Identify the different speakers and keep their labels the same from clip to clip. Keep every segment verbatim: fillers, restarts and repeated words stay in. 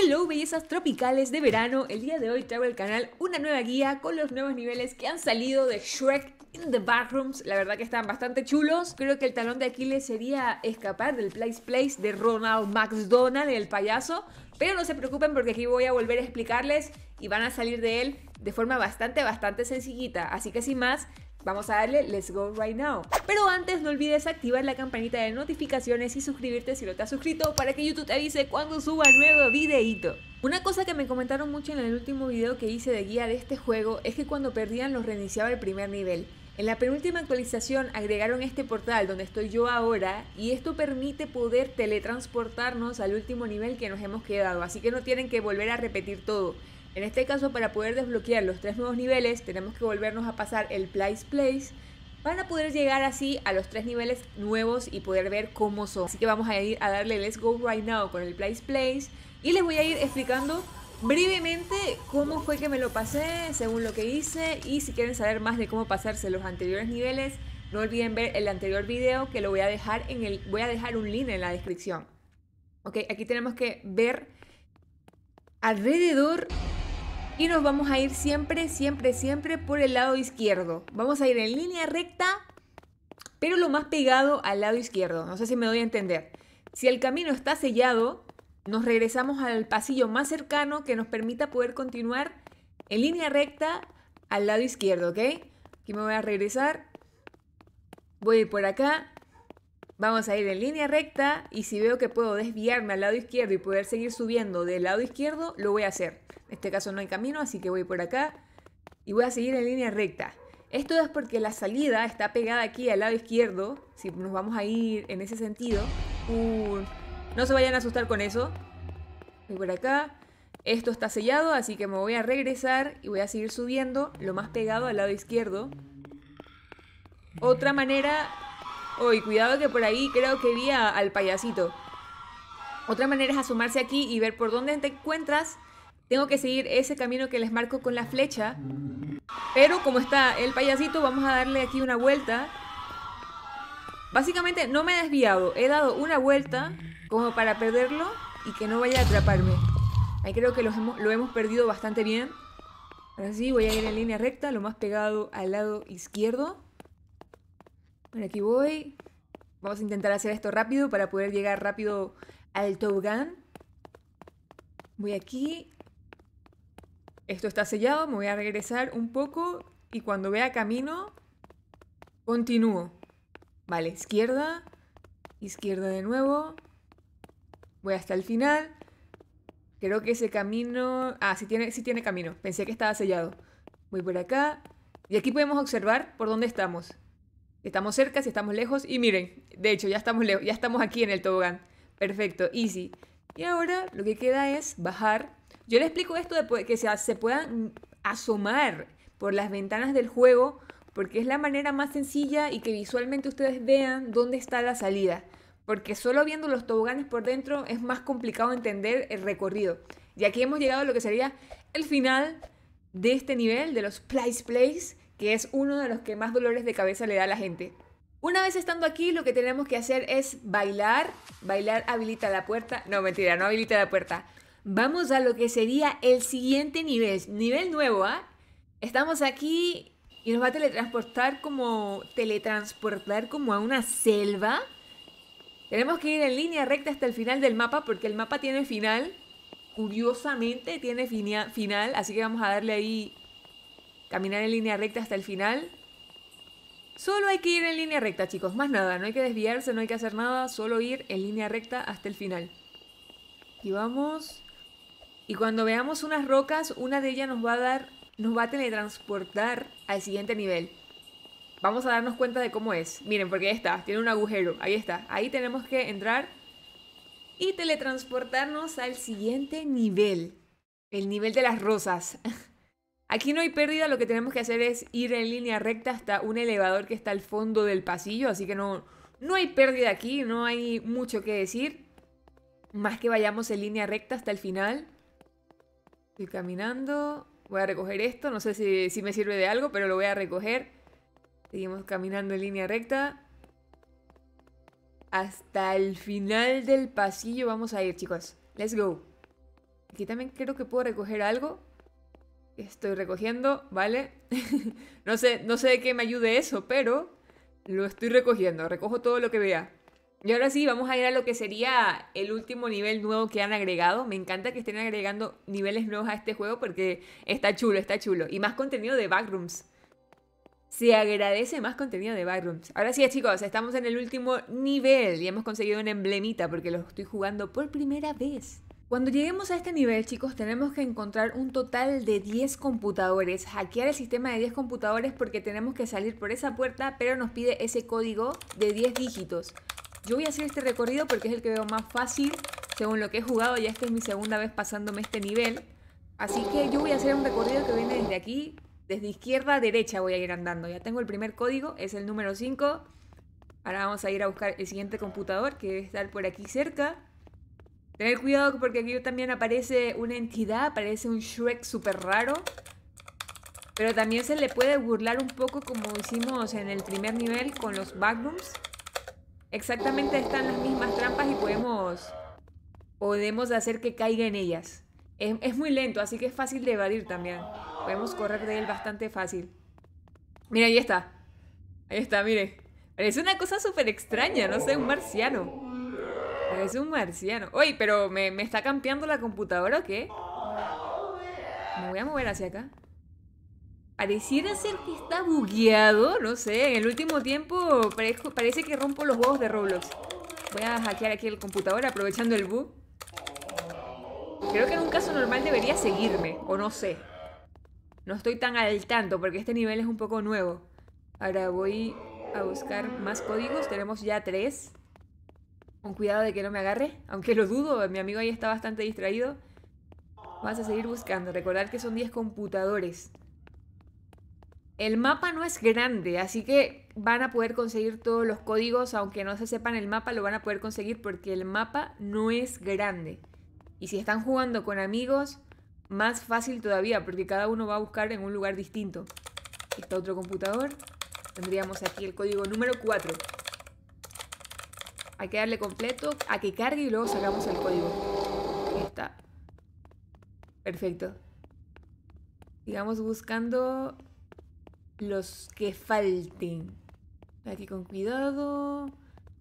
Speaker 1: Hello bellezas tropicales de verano, el día de hoy traigo al canal una nueva guía con los nuevos niveles que han salido de Shrek in the Backrooms. La verdad que están bastante chulos. Creo que el talón de Aquiles sería escapar del Place Place de Ronald McDonald, el payaso. Pero no se preocupen porque aquí voy a volver a explicarles y van a salir de él de forma bastante, bastante sencillita. Así que sin más, vamos a darle let's go right now. Pero antes no olvides activar la campanita de notificaciones y suscribirte si no te has suscrito para que YouTube te avise cuando suba nuevo videíto. Una cosa que me comentaron mucho en el último video que hice de guía de este juego es que cuando perdían los reiniciaba el primer nivel. En la penúltima actualización agregaron este portal donde estoy yo ahora y esto permite poder teletransportarnos al último nivel que nos hemos quedado, así que no tienen que volver a repetir todo. En este caso, para poder desbloquear los tres nuevos niveles, tenemos que volvernos a pasar el Place Place para poder llegar así a los tres niveles nuevos y poder ver cómo son. Así que vamos a ir a darle Let's Go Right Now con el Place Place y les voy a ir explicando brevemente cómo fue que me lo pasé, según lo que hice, y si quieren saber más de cómo pasarse los anteriores niveles, no olviden ver el anterior video que lo voy a dejar en el, voy a dejar un link en la descripción. Ok, aquí tenemos que ver alrededor. Y nos vamos a ir siempre, siempre, siempre por el lado izquierdo. Vamos a ir en línea recta, pero lo más pegado al lado izquierdo. No sé si me doy a entender. Si el camino está sellado, nos regresamos al pasillo más cercano que nos permita poder continuar en línea recta al lado izquierdo, ¿ok? Aquí me voy a regresar. Voy a ir por acá. Vamos a ir en línea recta y si veo que puedo desviarme al lado izquierdo y poder seguir subiendo del lado izquierdo, lo voy a hacer. En este caso no hay camino, así que voy por acá y voy a seguir en línea recta. Esto es porque la salida está pegada aquí al lado izquierdo. Si nos vamos a ir en ese sentido. Uh, no se vayan a asustar con eso. Voy por acá. Esto está sellado, así que me voy a regresar y voy a seguir subiendo lo más pegado al lado izquierdo. Otra manera... Uy, cuidado que por ahí creo que vi a, al payasito. Otra manera es asomarse aquí y ver por dónde te encuentras. Tengo que seguir ese camino que les marco con la flecha. Pero como está el payasito, vamos a darle aquí una vuelta. Básicamente no me he desviado. He dado una vuelta como para perderlo y que no vaya a atraparme. Ahí creo que los hemos, lo hemos perdido bastante bien. Ahora sí, voy a ir en línea recta, lo más pegado al lado izquierdo. Por aquí voy. Vamos a intentar hacer esto rápido para poder llegar rápido al tobogán. Voy aquí. Esto está sellado, me voy a regresar un poco y cuando vea camino, continúo. Vale, izquierda, izquierda de nuevo. Voy hasta el final. Creo que ese camino... Ah, sí tiene, sí tiene camino. Pensé que estaba sellado. Voy por acá. Y aquí podemos observar por dónde estamos. Estamos cerca, si estamos lejos. Y miren, de hecho ya estamos lejos, ya estamos aquí en el tobogán. Perfecto, easy. Y ahora lo que queda es bajar. Yo les explico esto de que se, se puedan asomar por las ventanas del juego, porque es la manera más sencilla y que visualmente ustedes vean dónde está la salida. Porque solo viendo los toboganes por dentro es más complicado entender el recorrido. Y aquí hemos llegado a lo que sería el final de este nivel, de los Place Place, que es uno de los que más dolores de cabeza le da a la gente. Una vez estando aquí, lo que tenemos que hacer es bailar. Bailar habilita la puerta. No, mentira, no habilita la puerta. Vamos a lo que sería el siguiente nivel. Nivel nuevo, ¿ah? ¿eh? Estamos aquí y nos va a teletransportar como... Teletransportar como a una selva. Tenemos que ir en línea recta hasta el final del mapa porque el mapa tiene final. Curiosamente tiene final, así que vamos a darle ahí... Caminar en línea recta hasta el final. Solo hay que ir en línea recta, chicos. Más nada. No hay que desviarse, no hay que hacer nada. Solo ir en línea recta hasta el final. Y vamos. Y cuando veamos unas rocas, una de ellas nos va a dar... Nos va a teletransportar al siguiente nivel. Vamos a darnos cuenta de cómo es. Miren, porque ahí está. Tiene un agujero. Ahí está. Ahí tenemos que entrar. Y teletransportarnos al siguiente nivel. El nivel de las rosas. Aquí no hay pérdida, lo que tenemos que hacer es ir en línea recta hasta un elevador que está al fondo del pasillo, así que no, no hay pérdida aquí, no hay mucho que decir. Más que vayamos en línea recta hasta el final. Estoy caminando, voy a recoger esto, no sé si, si me sirve de algo, pero lo voy a recoger. Seguimos caminando en línea recta. Hasta el final del pasillo vamos a ir, chicos. Let's go. Aquí también creo que puedo recoger algo. Estoy recogiendo, ¿vale? no sé, no sé de qué me ayude eso, pero lo estoy recogiendo. Recojo todo lo que vea. Y ahora sí, vamos a ir a lo que sería el último nivel nuevo que han agregado. Me encanta que estén agregando niveles nuevos a este juego porque está chulo, está chulo. Y más contenido de Backrooms. Se agradece más contenido de Backrooms. Ahora sí, chicos, estamos en el último nivel y hemos conseguido una emblemita porque lo estoy jugando por primera vez. Cuando lleguemos a este nivel, chicos, tenemos que encontrar un total de diez computadores. Hackear el sistema de diez computadores porque tenemos que salir por esa puerta, pero nos pide ese código de diez dígitos. Yo voy a hacer este recorrido porque es el que veo más fácil, según lo que he jugado. Ya esta es mi segunda vez pasándome este nivel. Así que yo voy a hacer un recorrido que viene desde aquí, desde izquierda a derecha voy a ir andando. Ya tengo el primer código, es el número cinco. Ahora vamos a ir a buscar el siguiente computador que debe estar por aquí cerca. Tener cuidado porque aquí también aparece una entidad, aparece un Shrek súper raro. Pero también se le puede burlar un poco como hicimos en el primer nivel con los Backrooms. Exactamente están las mismas trampas y podemos, podemos hacer que caiga en ellas. Es, es muy lento, así que es fácil de evadir también. Podemos correr de él bastante fácil. Mira, ahí está. Ahí está, mire. Parece una cosa súper extraña, no sé, un marciano. Parece un marciano. Oye, pero ¿me, me está campeando la computadora o qué? Me voy a mover hacia acá. Pareciera ser que está bugueado, no sé. En el último tiempo parezco, parece que rompo los huevos de Roblox. Voy a hackear aquí el computador aprovechando el bug. Creo que en un caso normal debería seguirme, o no sé. No estoy tan al tanto porque este nivel es un poco nuevo. Ahora voy a buscar más códigos. Tenemos ya tres. Con cuidado de que no me agarre, aunque lo dudo, mi amigo ahí está bastante distraído. Vamos a seguir buscando, recordar que son diez computadores. El mapa no es grande, así que van a poder conseguir todos los códigos, aunque no se sepan el mapa, lo van a poder conseguir porque el mapa no es grande. Y si están jugando con amigos, más fácil todavía, porque cada uno va a buscar en un lugar distinto. Aquí está otro computador. Tendríamos aquí el código número cuatro. Hay que darle completo a que cargue y luego sacamos el código. Ahí está. Perfecto. Sigamos buscando los que falten. Aquí con cuidado.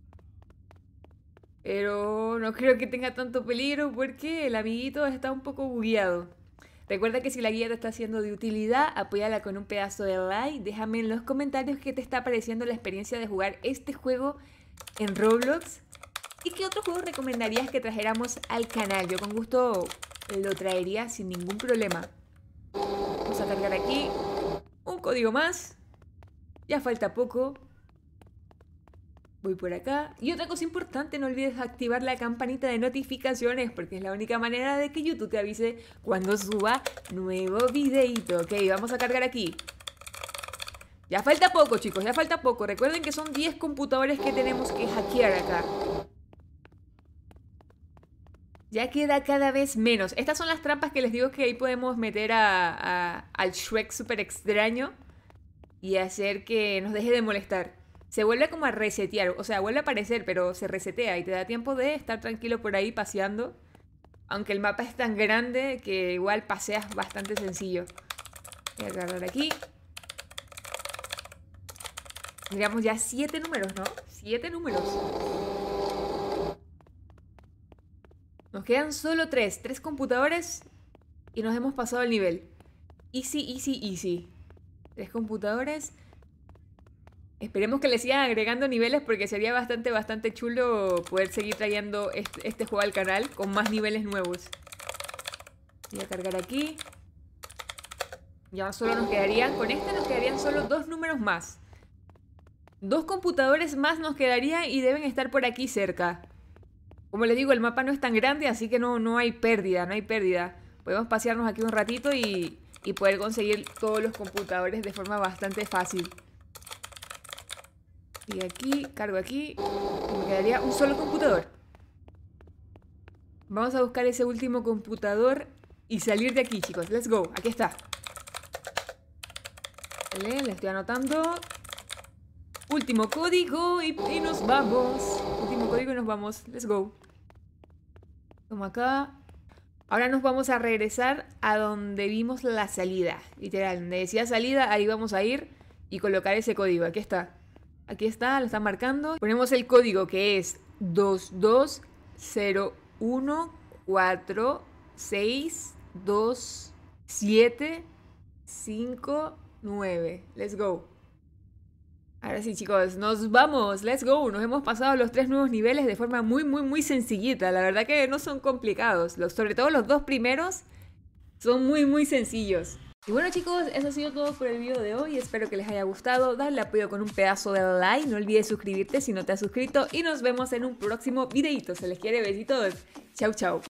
Speaker 1: Pero no creo que tenga tanto peligro porque el amiguito está un poco bugueado. Recuerda que si la guía te está siendo de utilidad, apóyala con un pedazo de like. Déjame en los comentarios qué te está pareciendo la experiencia de jugar este juego en Roblox. ¿Y qué otro juego recomendarías que trajéramos al canal? Yo con gusto lo traería sin ningún problema. Vamos a cargar aquí un código más. Ya falta poco. Voy por acá. Y otra cosa importante, no olvides activar la campanita de notificaciones porque es la única manera de que YouTube te avise cuando suba nuevo videito. Ok, vamos a cargar aquí. Ya falta poco, chicos, ya falta poco. Recuerden que son diez computadores que tenemos que hackear acá. Ya queda cada vez menos. Estas son las trampas que les digo que ahí podemos meter a, a, al Shrek súper extraño y hacer que nos deje de molestar. Se vuelve como a resetear, o sea, vuelve a aparecer, pero se resetea y te da tiempo de estar tranquilo por ahí paseando. Aunque el mapa es tan grande que igual paseas bastante sencillo. Voy a agarrar aquí. Miramos ya siete números, ¿no? Siete números. Nos quedan solo tres. Tres computadores y nos hemos pasado el nivel. Easy, easy, easy. Tres computadores. Esperemos que le sigan agregando niveles porque sería bastante, bastante chulo poder seguir trayendo este, este juego al canal con más niveles nuevos. Voy a cargar aquí. Ya solo nos quedarían, con este nos quedarían solo dos números más. Dos computadores más nos quedarían y deben estar por aquí cerca. Como les digo, el mapa no es tan grande, así que no, no hay pérdida, no hay pérdida. Podemos pasearnos aquí un ratito y, y poder conseguir todos los computadores de forma bastante fácil. Y aquí, cargo aquí. Y me quedaría un solo computador. Vamos a buscar ese último computador y salir de aquí, chicos. Let's go. Aquí está. Vale, le estoy anotando. Último código y, y nos vamos. Último código y nos vamos. Let's go. Como acá. Ahora nos vamos a regresar a donde vimos la salida. Literal, donde decía salida, ahí vamos a ir y colocar ese código. Aquí está. Aquí está, lo están marcando. Ponemos el código que es dos dos cero uno cuatro seis dos siete cinco nueve. Let's go. Ahora sí, chicos, nos vamos, let's go. Nos hemos pasado los tres nuevos niveles de forma muy, muy, muy sencillita. La verdad que no son complicados. Los, sobre todo los dos primeros son muy, muy sencillos. Y bueno, chicos, eso ha sido todo por el video de hoy. Espero que les haya gustado. Dale apoyo con un pedazo de like. No olvides suscribirte si no te has suscrito. Y nos vemos en un próximo videito. Se les quiere, besitos. Chau, chau.